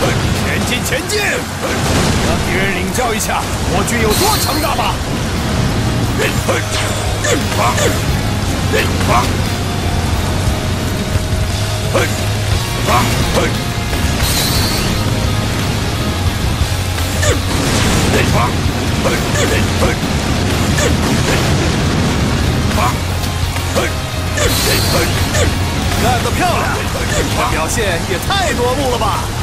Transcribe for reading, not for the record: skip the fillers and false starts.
前进，前进！让敌人领教一下我军有多强大吧！干得漂亮！这表现也太夺目了吧！